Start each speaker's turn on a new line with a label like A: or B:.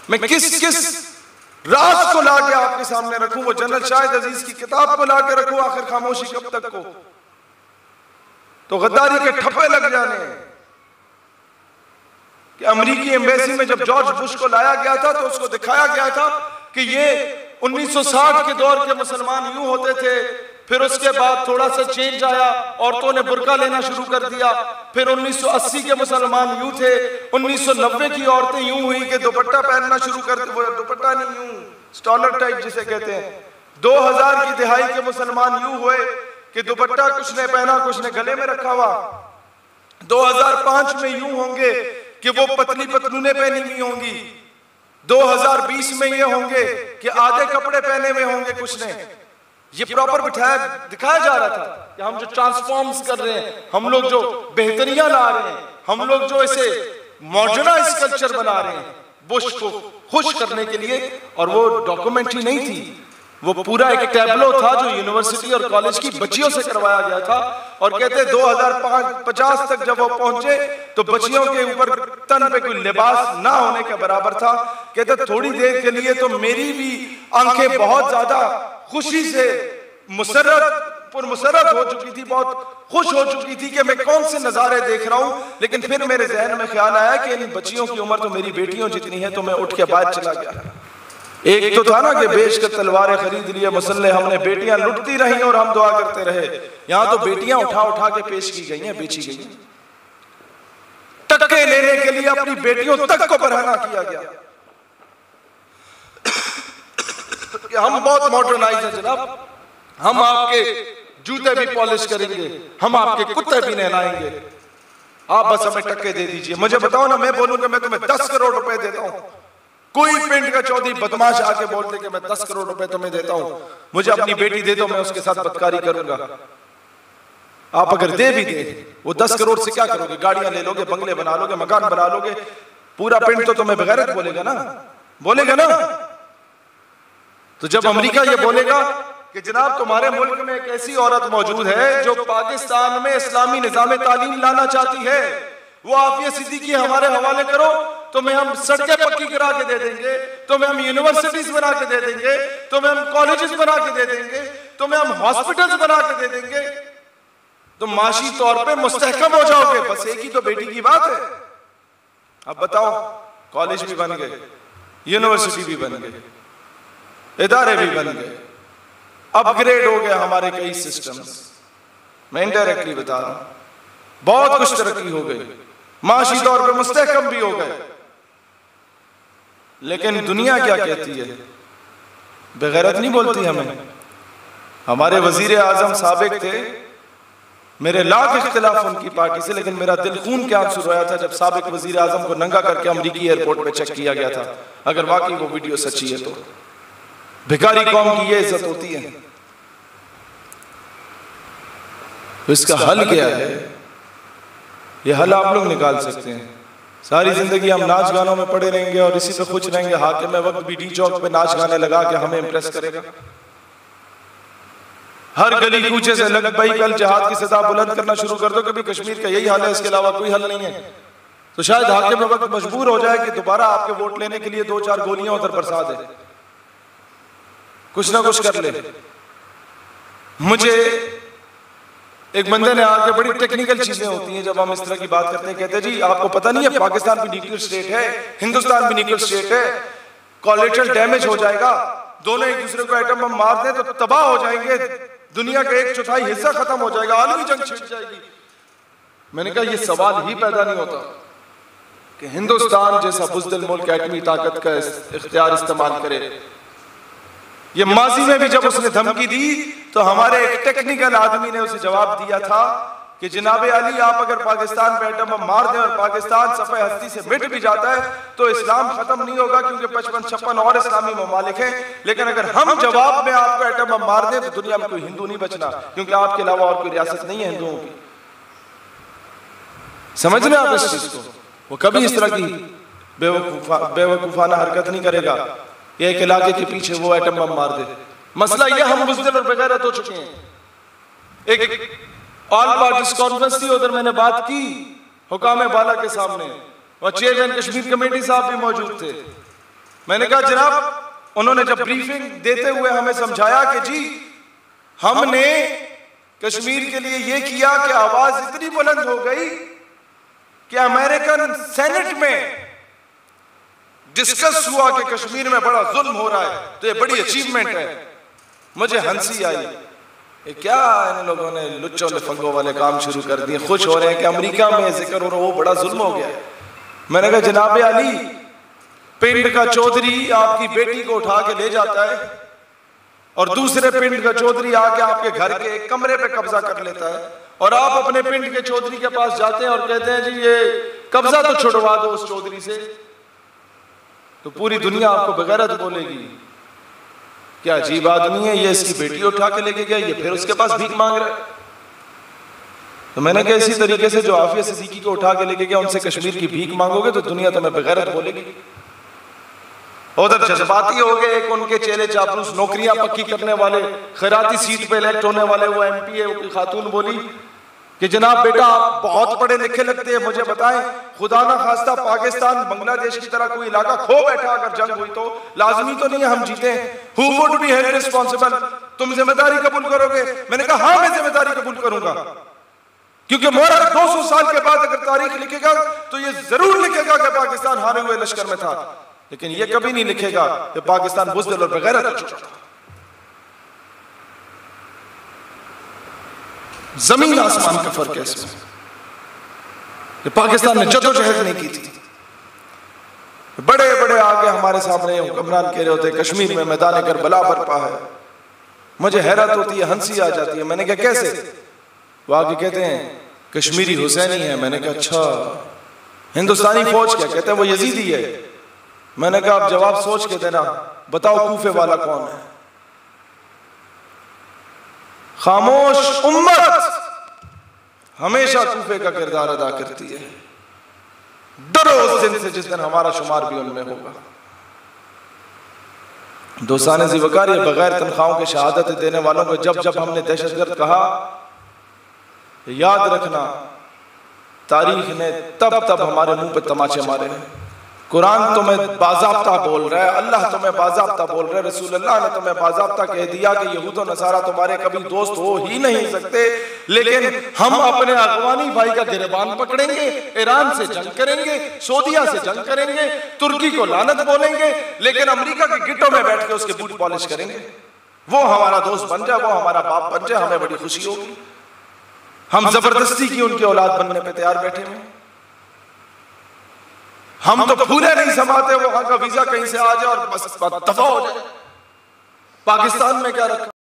A: मैं किस किस राज को लाके आपके सामने रखूं, वो जनरल शाहिद अजीज की किताब को लाके रखूं, आखिर खामोशी कब तक को? तो गद्दारी के ठप्पे लग जाने कि अमेरिकी एम्बेसी में जब जॉर्ज बुश को लाया गया था तो उसको दिखाया गया था कि ये 1960 के दौर के मुसलमान यूं होते थे, फिर उसके बाद थोड़ा सा चेंज आया, औरतों ने बुर्का लेना शुरू कर दिया, फिर 1980 के मुसलमान यूं थे, 1990 की औरतें यूं हुई कि दुपट्टा पहनना शुरू कर दी, वो दुपट्टा नहीं, यूं स्टॉलर टाइप जिसे कहते हैं। 2000 की दिहाई के मुसलमान यूं हुए कि दुपट्टा कुछ ने पहना, कुछ ने गले में रखा हुआ। 2005 में यूं होंगे कि वो पतली पतलूने पहनी हुई होंगी। 2020 में ये होंगे कि आधे कपड़े पहने हुए होंगे कुछ ने। ये प्रॉपर बिठाया दिखाया जा रहा था कि हम जो ट्रांसफॉर्म्स कर रहे हैं, हम लोग जो बेहतरियां ला रहे हैं, हम लोग जो इसे मॉडर्नाइज कल्चर बना रहे हैं बुश को खुश करने के लिए। और वो डॉक्यूमेंट्री नहीं थी, वो पूरा एक टैब्लो था जो यूनिवर्सिटी और कॉलेज की बच्चियों से करवाया गया था। और कहते 2050 तक जब वो पहुंचे तो बच्चियों के ऊपर तन पे कोई लिबास ना होने के बराबर था। कहते थोड़ी देर के लिए तो मेरी भी आंखें बहुत ज्यादा खुशी से मुसर्रत हो चुकी थी, बहुत खुश हो चुकी थी कि मैं कौन से नजारे देख रहा हूं। लेकिन फिर मेरे जहन में ख्याल आया कि इन बच्चियों की उम्र तो मेरी बेटियों जितनी है, तो मैं उठ के बाहर चला गया। एक तो था ना कि बेच कर तलवारें खरीद लिए मुसल्ले हमने, बेटियां लुटती रही और हम दुआ करते रहे। यहां तो बेटियां उठा उठा के पेश की गई हैं, बेची गई हैं। टक्के लेने के लिए अपनी बेटियों तक को बरहना किया गया। हम बहुत मॉडर्नाइज हैं जनाब, हम आपके जूते भी पॉलिश करेंगे, हम आपके कुत्ते भी नहलाएंगे, आप बस हमें टक्के दे दीजिए। मुझे बताओ ना, मैं बोलूं कि मैं तुम्हें 10 करोड़ रुपए देता हूं, कोई पिंड का चौधरी बदमाश आके बोलते कि मैं 10 करोड़ रुपए तुम्हें देता हूं, मुझे अपनी बेटी दे दो, मैं उसके साथ बदकारी करूंगा। आप अगर दे भी दे, वो 10 करोड़ से क्या करोगे? गाड़ियां ले लोगे, बंगले बना लोगे, मकान बना लोगे, पूरा पिंड तो तुम्हें बगैरत बोलेगा ना, बोलेगा ना। तो जब अमेरिका ये बोलेगा कि जनाब तुम्हारे मुल्क में एक ऐसी औरत मौजूद है जो पाकिस्तान में इस्लामी निजाम तालीम लाना चाहती है, वो आफिया सिद्दीकी हमारे हवाले करो, तो मैं हम सड़कें पक्की करा के दे देंगे, तो मैं हम यूनिवर्सिटीज बना के दे देंगे, तो मैं हम कॉलेजेस बना के दे देंगे, तो मैं हम हॉस्पिटल्स बना के दे देंगे, तो माशी तौर पे मुस्तहकम हो जाओगे। बस एक ही तो बेटी की बात है। अब बताओ, कॉलेज भी बन गए, यूनिवर्सिटी भी बन गए, इदारे भी बन गए, अपग्रेड हो गया हमारे कई सिस्टम्स। मैं इनडायरेक्टली बता रहा हूं, बहुत कुछ तरक्की हो गई, माशी तौर पे मुस्तहकम भी हो गए। लेकिन दुनिया क्या कहती है? बेगैरत नहीं बोलती हमें। हमारे वजीर आजम साबिक थे, मेरे लाख इख्तिलाफ उनकी पार्टी से, लेकिन मेरा दिल खून के आंसू रोया था जब साबिक वजीर आजम को नंगा करके अमरीकी एयरपोर्ट पे चेक किया गया था। अगर वाकई वो वीडियो सच्ची है तो भिखारी कौम की ये इज्जत होती है। तो इसका हल क्या है? ये हल आप लोग निकाल सकते हैं। सारी जिंदगी हम नाच गानों में पड़े रहेंगे और इसी पे खुश रहेंगे। हाकिम वक्त भी डी चौक पे नाच गाने लगा के हमें इंप्रेस करेगा। हर गली कूचे से लग भाई कल जिहाद की सदा बुलंद करना शुरू कर दो, कभी कश्मीर का यही हाल है, इसके अलावा कोई हल नहीं है। तो शायद हाकिम वक्त मजबूर हो जाए कि दोबारा आपके वोट लेने के लिए 2-4 गोलियां उधर बरसा दे, कुछ ना कुछ कर ले। मुझे एक बंदे ने आके, बड़ी टेक्निकल चीजें होती हैं जब हम इस तरह की बात करते हैं, कहते जी आपको पता नहीं है पाकिस्तान भी न्यूक्लियर स्टेट है, हिंदुस्तान भी न्यूक्लियर स्टेट है, कोलैटरल डैमेज हो जाएगा, दोनों एक दूसरे को एटम बम मार दें तो तबाह हो जाएंगे, दुनिया का 1/4 हिस्सा खत्म हो जाएगा, आलमी जंग छिड़ जाएगी। मैंने कहा ये सवाल ही पैदा नहीं होता कि हिंदुस्तान जैसा बुज़दिल मुल्क एटमी ताकत का इख्तियार इस्तेमाल करे। ये माजी में भी जब उसने धमकी दी तो हमारे एक टेक्निकल आदमी ने उसे जवाब दिया था कि जनाबे अली आप अगर पाकिस्तान पे एटम बम मार दें और पाकिस्तान सफ़े हस्ती से मिट भी जाता है तो इस्लाम खत्म नहीं होगा, क्योंकि 55-56 और इस्लामी ममालिक हैं। लेकिन अगर हम जवाब में आपको एटम बम मार दें तो दुनिया में कोई हिंदू नहीं बचना, क्योंकि आपके अलावा और कोई रियासत नहीं है हिंदुओं की। समझ रहे आप इस चीज को? वो कभी इस तरह की बेवकूफाना हरकत नहीं करेगा एक इलाके के पीछे वो एटम बम मार दे। मसला ये हम बुज़दिल और बेगैरत हो चुके हैं। एक ऑल पार्टीज कॉन्फ्रेंस थी, उधर मैंने बात की हुकाम बाला के सामने, और चेयरमैन कश्मीर कमेटी साहब भी मौजूद थे। मैंने कहा जनाब, उन्होंने जब ब्रीफिंग देते हुए हमें समझाया कि जी हमने कश्मीर के लिए ये किया कि आवाज इतनी बुलंद हो गई कि अमेरिकन सेनेट में डिस्कस हुआ कि कश्मीर में बड़ा जुल्म हो रहा है, तो ये बड़ी अचीवमेंट है। मुझे हंसी आई, ये क्या इन लोगों ने लुच्चों लफंगों वाले काम शुरू कर दिए, खुश हो रहे हैं कि अमेरिका में जिक्र हो रहा, वो बड़ा जुल्म हो गया। मैंने कहा जनाब अली, पिंड का चौधरी आपकी बेटी को उठा के ले जाता है और दूसरे पिंड का चौधरी आके आपके घर के एक कमरे पे कब्जा कर लेता है, और आप अपने पिंड के चौधरी के पास जाते हैं और कहते हैं जी ये कब्जा तो छुड़वा दो उस चौधरी से, तो पूरी दुनिया आपको बगैरत बोलेगी। क्या अजीब आदमी है ये, इसकी बेटी उठा के लेके गया, ये फिर उसके पास भीख मांग रहा है। तो मैंने कहा इसी तरीके से जो आफिया सिद्दीकी को उठा के लेके गया, उनसे कश्मीर की भीख मांगोगे तो दुनिया तुम्हें बगैरत बोलेगी। उधर जज्बाती हो गए, एक उनके चेले चापलूस नौकरियां पक्की करने वाले, खैराती सीट पे इलेक्ट होने वाले वो एमपी है, वो खातून बोली कि जनाब बेटा आप बहुत पढ़े लिखे लगते हैं, मुझे बताएं खुदा ना खास्ता पाकिस्तान बांग्लादेश की तरह कोई इलाका खो बैठा अगर जंग हुई तो लाजमी तो नहीं है हम जीते, who would be held responsible, तुम जिम्मेदारी कबूल करोगे? मैंने कहा हाँ मैं जिम्मेदारी कबूल करूंगा, क्योंकि मोहर 200 साल के बाद अगर तारीख लिखेगा तो ये जरूर लिखेगा कि पाकिस्तान हारे हुए लश्कर में था, लेकिन ये कभी नहीं लिखेगा कि पाकिस्तान बुज़दिल और बगैरत था। जमीन आसमान का फर्क है इसमें कि पाकिस्तान ने जद्दोजहद नहीं की थी। बड़े बड़े आगे हमारे सामने हुक्मरान कह रहे होते कश्मीर में मैदान करबला बरपा है, मुझे हैरत होती है, हंसी आ जाती है। मैंने कहा कैसे? वो आगे कहते हैं कश्मीरी हुसैनी है। मैंने कहा अच्छा, हिंदुस्तानी फौज क्या? कहते हैं वो यजीदी है। मैंने कहा आप जवाब सोच के देना, बताओ कूफे वाला कौन है? खामोश उम्मत हमेशा कूफे का किरदार अदा करती है। डरो उस दिन से जिस दिन हमारा शुमार भी उनमें होगा। दोस्ताने ज़िवकार, ये बगैर तनख्वाहों के शहादत देने वालों को जब जब हमने दहशतगर्द कहा, याद रखना तारीख ने तब तब हमारे मुंह पे तमाचे मारे हैं। कुरान तुम्हें बाज़ाब्ता बोल रहा है, अल्लाह तुम्हें बाज़ाब्ता बोल रहा है, रसूलुल्लाह ने तुम्हें बाज़ाब्ता कह दिया कि यहूद और नसारा तुम्हारे कभी दोस्त हो ही नहीं सकते, लेकिन हम अपने अगवानी भाई का गिरबान पकड़ेंगे, ईरान से जंग करेंगे, सऊदीया से जंग करेंगे, तुर्की को लानत बोलेंगे, लेकिन अमेरिका के गिट्टों में बैठ के उसके बूट पॉलिश करेंगे। वो हमारा दोस्त बन जाए, वो हमारा बाप बन जाए, हमें बड़ी खुशी होगी। हम जबरदस्ती की उनकी औलाद बनने पे तैयार बैठे हुए। हम तो फूले नहीं समाते, वहां का वीजा कहीं से आ जाए और बस दफा हो जाए। पाकिस्तान में क्या रखा?